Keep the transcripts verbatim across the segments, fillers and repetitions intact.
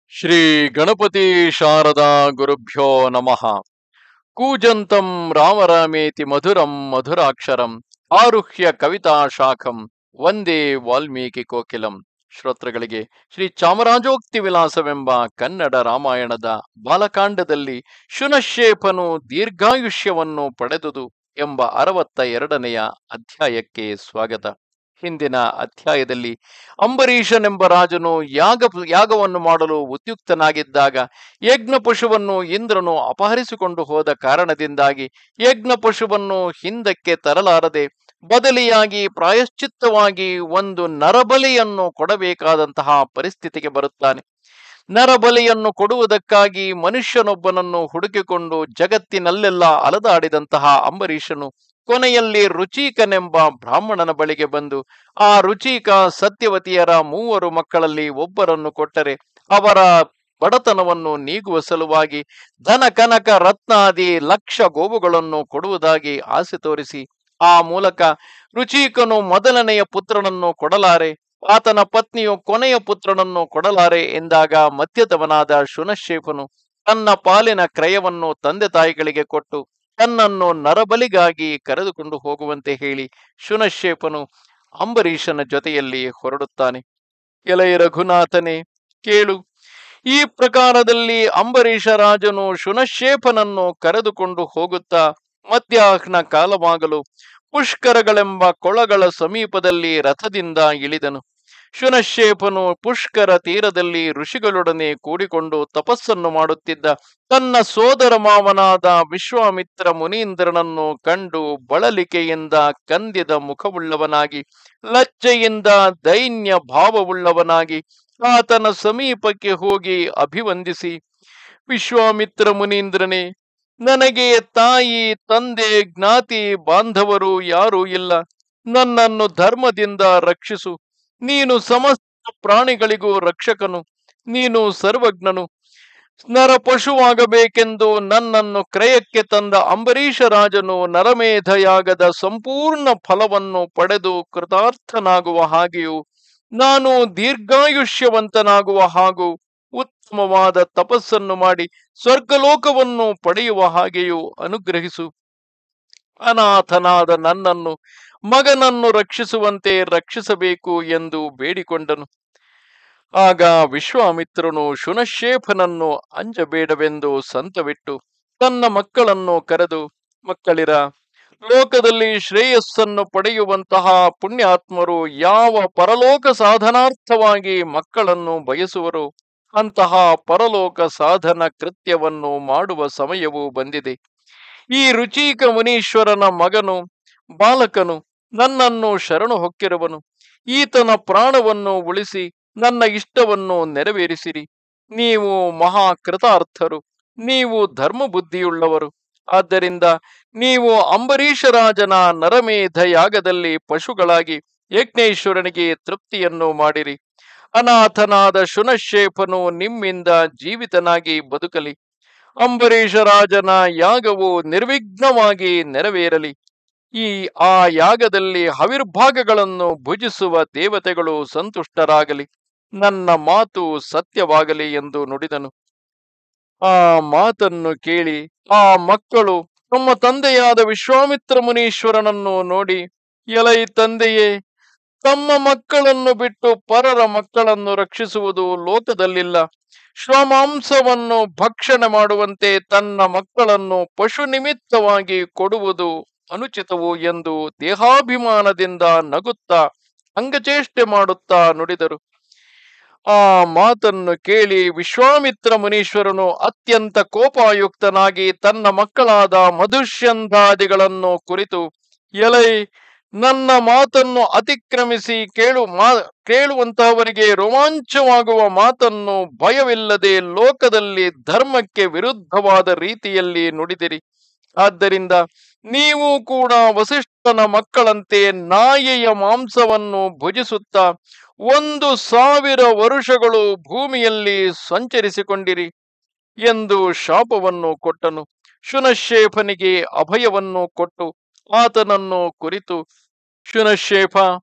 ಶ್ರೀ ಗಣಪತಿ ಶಾರದಾ ಗುರುಭ್ಯೋ ನಮಃ. ಕೂಜಂತಂ ರಾಮರಾಮೇತಿ ಮಧುರಂ ಮಧುರಾಕ್ಷರಂ ಆರುಹ್ಯ ಕವಿತಾ ಶಾಖಂ ವಂದೇ ವಾಲ್ಮೀಕಿ ಕೋಕಿಲಂ. ಶ್ರೋತೃಗಳಿಗೆ ಶ್ರೀ ಚಾಮರಾಜೋಕ್ತಿ ವಿಲಾಸವೆಂಬ ಕನ್ನಡ ರಾಮಾಯಣದ ಬಾಲಕಾಂಡದಲ್ಲಿ ಶುನಶ್ಶೇಫನು ದೀರ್ಘಾಯುಷ್ಯವನ್ನು ಪಡೆದುದು ಎಂಬ ಅರವತ್ತ ಎರಡನೆಯ ಅಧ್ಯಾಯಕ್ಕೆ ಸ್ವಾಗತ. ಹಿಂದಿನ ಅಧ್ಯಾಯದಲ್ಲಿ ಅಂಬರೀಷನೆಂಬ ರಾಜನು ಯಾಗ ಯಾಗವನ್ನು ಮಾಡಲು ಉದ್ಯುಕ್ತನಾಗಿದ್ದಾಗ ಯಜ್ಞ ಪಶುವನ್ನು ಇಂದ್ರನು ಅಪಹರಿಸಿಕೊಂಡು ಹೋದ ಕಾರಣದಿಂದಾಗಿ ಯಜ್ಞ ಪಶುವನ್ನು ಹಿಂದಕ್ಕೆ ತರಲಾರದೆ ಬದಲಿಯಾಗಿ ಪ್ರಾಯಶ್ಚಿತ್ತವಾಗಿ ಒಂದು ನರಬಲಿಯನ್ನು ಕೊಡಬೇಕಾದಂತಹ ಪರಿಸ್ಥಿತಿಗೆ ಬರುತ್ತಾನೆ. ನರಬಲಿಯನ್ನು ಕೊಡುವುದಕ್ಕಾಗಿ ಮನುಷ್ಯನೊಬ್ಬನನ್ನು ಹುಡುಕಿಕೊಂಡು ಜಗತ್ತಿನಲ್ಲೆಲ್ಲ ಅಲದಾಡಿದಂತಹ ಅಂಬರೀಷನು ಕೊನೆಯಲ್ಲಿ ರುಚೀಕನೆಂಬ ಬ್ರಾಹ್ಮಣನ ಬಳಿಗೆ ಬಂದು ಆ ರುಚೀಕ ಸತ್ಯವತಿಯರ ಮೂವರು ಮಕ್ಕಳಲ್ಲಿ ಒಬ್ಬರನ್ನು ಕೊಟ್ಟರೆ ಅವರ ಬಡತನವನ್ನು ನೀಗುವ ಸಲುವಾಗಿ ಧನ ಕನಕ ರತ್ನಾದಿ ಲಕ್ಷ ಗೋವುಗಳನ್ನು ಕೊಡುವುದಾಗಿ ಆಸೆ ತೋರಿಸಿ ಆ ಮೂಲಕ ರುಚೀಕನು ಮೊದಲನೆಯ ಪುತ್ರನನ್ನು ಕೊಡಲಾರೆ, ಆತನ ಪತ್ನಿಯು ಕೊನೆಯ ಪುತ್ರನನ್ನು ಕೊಡಲಾರೆ ಎಂದಾಗ ಮಧ್ಯದವನಾದ ಶುನಶ್ಶೇಫನು ತನ್ನ ಪಾಲಿನ ಕ್ರಯವನ್ನು ತಂದೆ ತಾಯಿಗಳಿಗೆ ಕೊಟ್ಟು ತನ್ನನ್ನು ನರಬಲಿಗಾಗಿ ಕರೆದುಕೊಂಡು ಹೋಗುವಂತೆ ಹೇಳಿ ಶುನಶ್ಶೇಫನು ಅಂಬರೀಷನ ಜೊತೆಯಲ್ಲಿ ಹೊರಡುತ್ತಾನೆ. ಎಲೈ ರಘುನಾಥನೇ ಕೇಳು. ಈ ಪ್ರಕಾರದಲ್ಲಿ ಅಂಬರೀಷ ರಾಜನು ಶುನಶ್ಶೇಫನನ್ನು ಕರೆದುಕೊಂಡು ಹೋಗುತ್ತಾ ಮಧ್ಯಾಹ್ನ ಕಾಲವಾಗಲು ಪುಷ್ಕರಗಳೆಂಬ ಕೊಳಗಳ ಸಮೀಪದಲ್ಲಿ ರಥದಿಂದ ಇಳಿದನು. ಶುನಶ್ಶೇಫನು ಪುಷ್ಕರ ತೀರದಲ್ಲಿ ಋಷಿಗಳೊಡನೆ ಕೂಡಿಕೊಂಡು ತಪಸ್ಸನ್ನು ಮಾಡುತ್ತಿದ್ದ ತನ್ನ ಸೋದರ ಮಾವನಾದ ವಿಶ್ವಾಮಿತ್ರ ಮುನೀಂದ್ರನನ್ನು ಕಂಡು ಬಳಲಿಕೆಯಿಂದ ಕಂದಿದ ಮುಖವುಳ್ಳವನಾಗಿ ಲಜ್ಜೆಯಿಂದ ದೈನ್ಯ ಭಾವವುಳ್ಳವನಾಗಿ ಆತನ ಸಮೀಪಕ್ಕೆ ಹೋಗಿ ಅಭಿವಂದಿಸಿ, ವಿಶ್ವಾಮಿತ್ರ ಮುನೀಂದ್ರನೇ, ನನಗೆ ತಾಯಿ ತಂದೆ ಜ್ಞಾತಿ ಬಾಂಧವರು ಯಾರೂ ಇಲ್ಲ. ನನ್ನನ್ನು ಧರ್ಮದಿಂದ ರಕ್ಷಿಸು. ನೀನು ಸಮಸ್ತ ಪ್ರಾಣಿಗಳಿಗೂ ರಕ್ಷಕನು, ನೀನು ಸರ್ವಜ್ಞನು. ನರ ಪಶುವಾಗಬೇಕೆಂದು ನನ್ನನ್ನು ಕ್ರಯಕ್ಕೆ ತಂದ ಅಂಬರೀಷ ರಾಜನು ನರಮೇಧಯಾಗದ ಸಂಪೂರ್ಣ ಫಲವನ್ನು ಪಡೆದು ಕೃತಾರ್ಥನಾಗುವ ಹಾಗೆಯೂ ನಾನು ದೀರ್ಘಾಯುಷ್ಯವಂತನಾಗುವ ಹಾಗೂ ಉತ್ತಮವಾದ ತಪಸ್ಸನ್ನು ಮಾಡಿ ಸ್ವರ್ಗಲೋಕವನ್ನು ಪಡೆಯುವ ಹಾಗೆಯೂ ಅನುಗ್ರಹಿಸು. ಅನಾಥನಾದ ನನ್ನನ್ನು ಮಗನನ್ನು ರಕ್ಷಿಸುವಂತೆ ರಕ್ಷಿಸಬೇಕು ಎಂದು ಬೇಡಿಕೊಂಡನು. ಆಗ ವಿಶ್ವಾಮಿತ್ರನು ಶುನಶ್ಶೇಫನನ್ನು ಅಂಜಬೇಡವೆಂದು ಸಂತವಿಟ್ಟು ತನ್ನ ಮಕ್ಕಳನ್ನು ಕರೆದು, ಮಕ್ಕಳಿರ, ಲೋಕದಲ್ಲಿ ಶ್ರೇಯಸ್ಸನ್ನು ಪಡೆಯುವಂತಹ ಪುಣ್ಯಾತ್ಮರು ಯಾವ ಪರಲೋಕ ಸಾಧನಾರ್ಥವಾಗಿ ಮಕ್ಕಳನ್ನು ಬಯಸುವರೋ ಅಂತಹ ಪರಲೋಕ ಸಾಧನ ಕೃತ್ಯವನ್ನು ಮಾಡುವ ಸಮಯವು ಬಂದಿದೆ. ಈ ರುಚೀಕ ಮುನೀಶ್ವರನ ಮಗನು ಬಾಲಕನು ನನ್ನನ್ನು ಶರಣು ಹೊಕ್ಕಿರುವನು. ಈತನ ಪ್ರಾಣವನ್ನು ಉಳಿಸಿ ನನ್ನ ಇಷ್ಟವನ್ನು ನೆರವೇರಿಸಿರಿ. ನೀವು ಮಹಾಕೃತಾರ್ಥರು, ನೀವು ಧರ್ಮ ಬುದ್ಧಿಯುಳ್ಳವರು. ಆದ್ದರಿಂದ ನೀವು ಅಂಬರೀಷ ರಾಜನ ನರಮೇಧ ಯಾಗದಲ್ಲಿ ಪಶುಗಳಾಗಿ ಯಜ್ಞೇಶ್ವರನಿಗೆ ತೃಪ್ತಿಯನ್ನು ಮಾಡಿರಿ. ಅನಾಥನಾದ ಶುನಶ್ಶೇಫನು ನಿಮ್ಮಿಂದ ಜೀವಿತನಾಗಿ ಬದುಕಲಿ. ಅಂಬರೀಷ ರಾಜನ ಯಾಗವು ನಿರ್ವಿಘ್ನವಾಗಿ ನೆರವೇರಲಿ. ಈ ಆ ಯಾಗದಲ್ಲಿ ಹವಿರ್ಭಾಗಗಳನ್ನು ಭುಜಿಸುವ ದೇವತೆಗಳು ಸಂತುಷ್ಟರಾಗಲಿ. ನನ್ನ ಮಾತು ಸತ್ಯವಾಗಲಿ ಎಂದು ನುಡಿದನು. ಆ ಮಾತನ್ನು ಕೇಳಿ ಆ ಮಕ್ಕಳು ತಮ್ಮ ತಂದೆಯಾದ ವಿಶ್ವಾಮಿತ್ರ ಮುನೀಶ್ವರನನ್ನು ನೋಡಿ, ಎಲೈ ತಂದೆಯೇ, ತಮ್ಮ ಮಕ್ಕಳನ್ನು ಬಿಟ್ಟು ಪರರ ಮಕ್ಕಳನ್ನು ರಕ್ಷಿಸುವುದು ಲೋಕದಲ್ಲಿಲ್ಲ. ಶ್ವಮಾಂಸವನ್ನು ಭಕ್ಷಣೆ ಮಾಡುವಂತೆ ತನ್ನ ಮಕ್ಕಳನ್ನು ಪಶು ನಿಮಿತ್ತವಾಗಿ ಕೊಡುವುದು ಅನುಚಿತವು ಎಂದು ದೇಹಾಭಿಮಾನದಿಂದ ನಗುತ್ತಾ ಅಂಗಚೇಷ್ಟೆ ಮಾಡುತ್ತಾ ನುಡಿದರು. ಆ ಮಾತನ್ನು ಕೇಳಿ ವಿಶ್ವಾಮಿತ್ರ ಮುನೀಶ್ವರನು ಅತ್ಯಂತ ಕೋಪಾಯುಕ್ತನಾಗಿ ತನ್ನ ಮಕ್ಕಳಾದ ಮಧುಷ್ಯಂಧಾದಿಗಳನ್ನು ಕುರಿತು, ಎಲೈ, ನನ್ನ ಮಾತನ್ನು ಅತಿಕ್ರಮಿಸಿ ಕೇಳು ಮಾ ಕೇಳುವಂತಹವರಿಗೆ ರೋಮಾಂಚವಾಗುವ ಮಾತನ್ನು ಭಯವಿಲ್ಲದೆ ಲೋಕದಲ್ಲಿ ಧರ್ಮಕ್ಕೆ ವಿರುದ್ಧವಾದ ರೀತಿಯಲ್ಲಿ ನುಡಿದಿರಿ. ಆದ್ದರಿಂದ ನೀವು ಕೂಡ ವಸಿಷ್ಠನ ಮಕ್ಕಳಂತೆ ನಾಯಿಯ ಮಾಂಸವನ್ನು ಭುಜಿಸುತ್ತಾ ಒಂದು ಸಾವಿರ ವರುಷಗಳು ಭೂಮಿಯಲ್ಲಿ ಸಂಚರಿಸಿಕೊಂಡಿರಿ ಎಂದು ಶಾಪವನ್ನು ಕೊಟ್ಟನು. ಶುನಶ್ಶೇಫನಿಗೆ ಅಭಯವನ್ನು ಕೊಟ್ಟು ಆತನನ್ನು ಕುರಿತು, ಶುನಶ್ಶೇಫ,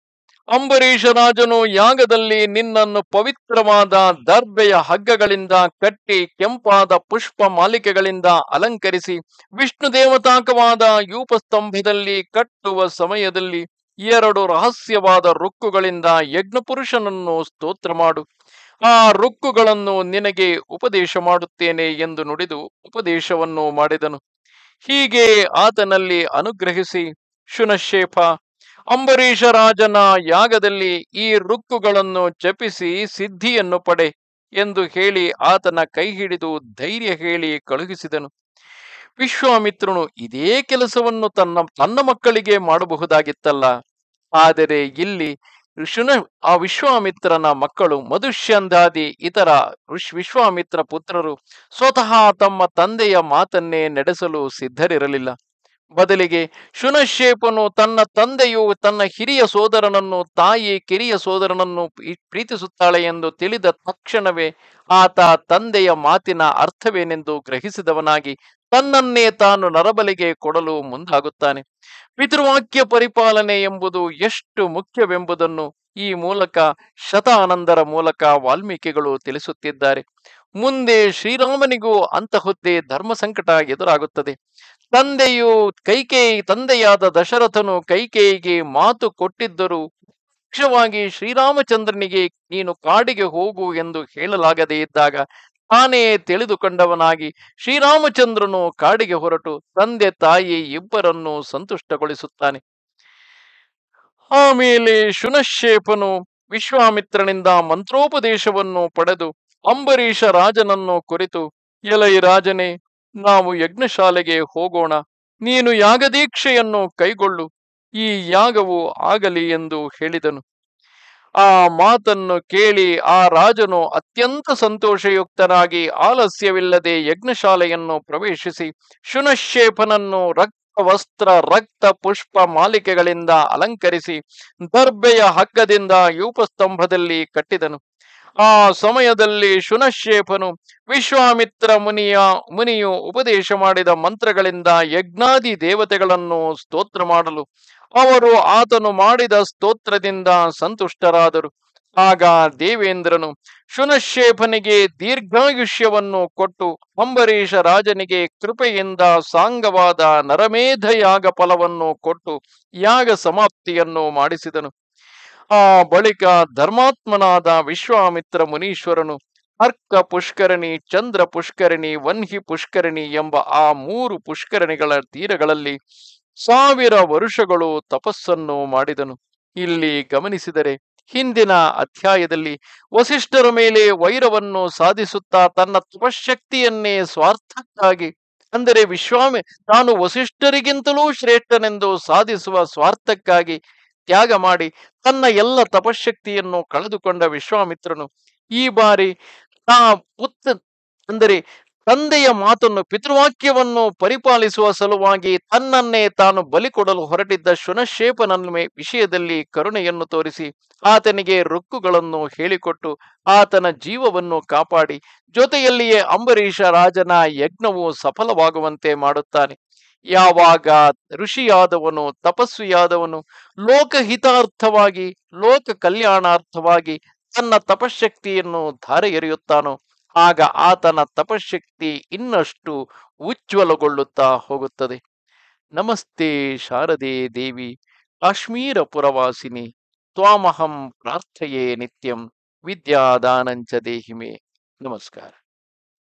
ಅಂಬರೀಷ ರಾಜನು ಯಾಗದಲ್ಲಿ ನಿನ್ನನ್ನು ಪವಿತ್ರವಾದ ದರ್ಬೆಯ ಹಗ್ಗಗಳಿಂದ ಕಟ್ಟಿ ಕೆಂಪಾದ ಪುಷ್ಪ ಮಾಲಿಕೆಗಳಿಂದ ಅಲಂಕರಿಸಿ ವಿಷ್ಣು ದೇವತಾಕವಾದ ಯೂಪಸ್ತಂಭದಲ್ಲಿ ಕಟ್ಟುವ ಸಮಯದಲ್ಲಿ ಎರಡು ರಹಸ್ಯವಾದ ರುಕ್ಕುಗಳಿಂದ ಯಜ್ಞಪುರುಷನನ್ನು ಸ್ತೋತ್ರ ಮಾಡು. ಆ ರುಕ್ಕುಗಳನ್ನು ನಿನಗೆ ಉಪದೇಶ ಮಾಡುತ್ತೇನೆ ಎಂದು ನುಡಿದು ಉಪದೇಶವನ್ನು ಮಾಡಿದನು. ಹೀಗೆ ಆತನಲ್ಲಿ ಅನುಗ್ರಹಿಸಿ ಶುನಶ್ಶೇಫ ಅಂಬರೀಷ ರಾಜನ ಯಾಗದಲ್ಲಿ ಈ ರುಕ್ಕುಗಳನ್ನು ಜಪಿಸಿ ಸಿದ್ಧಿಯನ್ನು ಪಡೆ ಎಂದು ಹೇಳಿ ಆತನ ಕೈ ಹಿಡಿದು ಧೈರ್ಯ ಹೇಳಿ ಕಳುಹಿಸಿದನು. ವಿಶ್ವಾಮಿತ್ರನು ಇದೇ ಕೆಲಸವನ್ನು ತನ್ನ ತನ್ನ ಮಕ್ಕಳಿಗೆ ಮಾಡಬಹುದಾಗಿತ್ತಲ್ಲ. ಆದರೆ ಇಲ್ಲಿ ಶುನ ಆ ವಿಶ್ವಾಮಿತ್ರನ ಮಕ್ಕಳು ಮಧುಷ್ಯಂದಾದಿ ಇತರ ವಿಶ್ವಾಮಿತ್ರ ಪುತ್ರರು ಸ್ವತಃ ತಮ್ಮ ತಂದೆಯ ಮಾತನ್ನೇ ನಡೆಸಲು ಸಿದ್ಧರಿರಲಿಲ್ಲ. ಬದಲಿಗೆ ಶುನಶ್ಶೇಫನು ತನ್ನ ತಂದೆಯು ತನ್ನ ಹಿರಿಯ ಸೋದರನನ್ನು ತಾಯಿ ಕಿರಿಯ ಸೋದರನನ್ನು ಪ್ರೀತಿಸುತ್ತಾಳೆ ಎಂದು ತಿಳಿದ ತಕ್ಷಣವೇ ಆತ ತಂದೆಯ ಮಾತಿನ ಅರ್ಥವೇನೆಂದು ಗ್ರಹಿಸಿದವನಾಗಿ ತನ್ನನ್ನೇ ತಾನು ನರಬಲಿಗೆ ಕೊಡಲು ಮುಂದಾಗುತ್ತಾನೆ. ಪಿತೃವಾಕ್ಯ ಪರಿಪಾಲನೆ ಎಂಬುದು ಎಷ್ಟು ಮುಖ್ಯವೆಂಬುದನ್ನು ಈ ಮೂಲಕ ಶತಾನಂದರ ಮೂಲಕ ವಾಲ್ಮೀಕಿಗಳು ತಿಳಿಸುತ್ತಿದ್ದಾರೆ. ಮುಂದೆ ಶ್ರೀರಾಮನಿಗೂ ಅಂತಹುದ್ದೇ ಧರ್ಮ ಸಂಕಟ ಎದುರಾಗುತ್ತದೆ. ತಂದೆಯು ಕೈಕೇಯಿ ತಂದೆಯಾದ ದಶರಥನು ಕೈಕೇಯಿಗೆ ಮಾತು ಕೊಟ್ಟಿದ್ದರೂ ಪಕ್ಷವಾಗಿ ಶ್ರೀರಾಮಚಂದ್ರನಿಗೆ ನೀನು ಕಾಡಿಗೆ ಹೋಗು ಎಂದು ಹೇಳಲಾಗದೇ ಇದ್ದಾಗ ತಾನೇ ತಿಳಿದುಕೊಂಡವನಾಗಿ ಶ್ರೀರಾಮಚಂದ್ರನು ಕಾಡಿಗೆ ಹೊರಟು ತಂದೆ ತಾಯಿ ಇಬ್ಬರನ್ನು ಸಂತುಷ್ಟಗೊಳಿಸುತ್ತಾನೆ. ಆಮೇಲೆ ಶುನಶ್ಶೇಫನು ವಿಶ್ವಾಮಿತ್ರನಿಂದ ಮಂತ್ರೋಪದೇಶವನ್ನು ಪಡೆದು ಅಂಬರೀಷ ರಾಜನನ್ನು ಕುರಿತು, ಎಲೈ ರಾಜನೇ, ನಾವು ಯಜ್ಞಶಾಲೆಗೆ ಹೋಗೋಣ, ನೀನು ಯಾಗದೀಕ್ಷೆಯನ್ನು ಕೈಗೊಳ್ಳು, ಈ ಯಾಗವು ಆಗಲಿ ಎಂದು ಹೇಳಿದನು. ಆ ಮಾತನ್ನು ಕೇಳಿ ಆ ರಾಜನು ಅತ್ಯಂತ ಸಂತೋಷಯುಕ್ತನಾಗಿ ಆಲಸ್ಯವಿಲ್ಲದೆ ಯಜ್ಞಶಾಲೆಯನ್ನು ಪ್ರವೇಶಿಸಿ ಶುನಶ್ಶೇಫನನ್ನು ರಕ್ತ ವಸ್ತ್ರ ರಕ್ತ ಪುಷ್ಪ ಮಾಲಿಕೆಗಳಿಂದ ಅಲಂಕರಿಸಿ ದರ್ಬೆಯ ಹಗ್ಗದಿಂದ ಯೂಪಸ್ತಂಭದಲ್ಲಿ ಕಟ್ಟಿದನು. ಆ ಸಮಯದಲ್ಲಿ ಶುನಶ್ಶೇಫನು ವಿಶ್ವಾಮಿತ್ರ ಮುನಿಯ ಮುನಿಯು ಉಪದೇಶ ಮಾಡಿದ ಮಂತ್ರಗಳಿಂದ ಯಜ್ಞಾದಿ ದೇವತೆಗಳನ್ನು ಸ್ತೋತ್ರ ಮಾಡಲು ಅವರು ಆತನು ಮಾಡಿದ ಸ್ತೋತ್ರದಿಂದ ಸಂತುಷ್ಟರಾದರು. ಆಗ ದೇವೇಂದ್ರನು ಶುನಶ್ಶೇಫನಿಗೆ ದೀರ್ಘಾಯುಷ್ಯವನ್ನು ಕೊಟ್ಟು ಅಂಬರೀಷ ರಾಜನಿಗೆ ಕೃಪೆಯಿಂದ ಸಾಂಗವಾದ ನರಮೇಧ ಯಾಗ ಫಲವನ್ನು ಕೊಟ್ಟು ಯಾಗ ಸಮಾಪ್ತಿಯನ್ನು ಮಾಡಿಸಿದನು. ಆ ಬಳಿಕ ಧರ್ಮಾತ್ಮನಾದ ವಿಶ್ವಾಮಿತ್ರ ಮುನೀಶ್ವರನು ಅರ್ಕ ಪುಷ್ಕರಣಿ, ಚಂದ್ರ ಪುಷ್ಕರಣಿ, ವನ್ಹಿ ಪುಷ್ಕರಣಿ ಎಂಬ ಆ ಮೂರು ಪುಷ್ಕರಣಿಗಳ ತೀರಗಳಲ್ಲಿ ಸಾವಿರ ವರುಷಗಳು ತಪಸ್ಸನ್ನು ಮಾಡಿದನು. ಇಲ್ಲಿ ಗಮನಿಸಿದರೆ ಹಿಂದಿನ ಅಧ್ಯಾಯದಲ್ಲಿ ವಸಿಷ್ಠರ ಮೇಲೆ ವೈರವನ್ನು ಸಾಧಿಸುತ್ತಾ ತನ್ನ ತಪಶಕ್ತಿಯನ್ನೇ ಸ್ವಾರ್ಥಕ್ಕಾಗಿ, ಅಂದರೆ ವಿಶ್ವಾಮಿ ತಾನು ವಸಿಷ್ಠರಿಗಿಂತಲೂ ಶ್ರೇಷ್ಠನೆಂದು ಸಾಧಿಸುವ ಸ್ವಾರ್ಥಕ್ಕಾಗಿ ತ್ಯಾಗ ಮಾಡಿ ತನ್ನ ಎಲ್ಲ ತಪಶಕ್ತಿಯನ್ನು ಕಳೆದುಕೊಂಡ ವಿಶ್ವಾಮಿತ್ರನು ಈ ಬಾರಿ ತಾ ಪುತ್ರ ಅಂದರೆ ತಂದೆಯ ಮಾತನ್ನು ಪಿತೃವಾಕ್ಯವನ್ನು ಪರಿಪಾಲಿಸುವ ಸಲುವಾಗಿ ತನ್ನನ್ನೇ ತಾನು ಬಲಿ ಕೊಡಲು ಹೊರಟಿದ್ದ ಶುನಶ್ಶೇಫನ ವಿಷಯದಲ್ಲಿ ಕರುಣೆಯನ್ನು ತೋರಿಸಿ ಆತನಿಗೆ ರುಕ್ಕುಗಳನ್ನು ಹೇಳಿಕೊಟ್ಟು ಆತನ ಜೀವವನ್ನು ಕಾಪಾಡಿ ಜೊತೆಯಲ್ಲಿಯೇ ಅಂಬರೀಷ ರಾಜನ ಯಜ್ಞವು ಸಫಲವಾಗುವಂತೆ ಮಾಡುತ್ತಾನೆ. ಯಾವಾಗ ಋಷಿಯಾದವನು ತಪಸ್ವಿಯಾದವನು ಲೋಕಹಿತಾರ್ಥವಾಗಿ ಲೋಕ ಕಲ್ಯಾಣಾರ್ಥವಾಗಿ ತನ್ನ ತಪಶಕ್ತಿಯನ್ನು ಧಾರೆ ಎರೆಯುತ್ತಾನೋ ಆಗ ಆತನ ತಪಶಕ್ತಿ ಇನ್ನಷ್ಟು ಉಜ್ವಲಗೊಳ್ಳುತ್ತಾ ಹೋಗುತ್ತದೆ. ನಮಸ್ತೆ ಶಾರದೆ ದೇವಿ ಕಾಶ್ಮೀರ ಪುರವಾಸಿನಿ ತ್ವಾಮಹಂ ಪ್ರಾರ್ಥಯೇ ನಿತ್ಯಂ ವಿದ್ಯಾದಾನಂಚ ದೇಹಿಮೆ. ನಮಸ್ಕಾರ.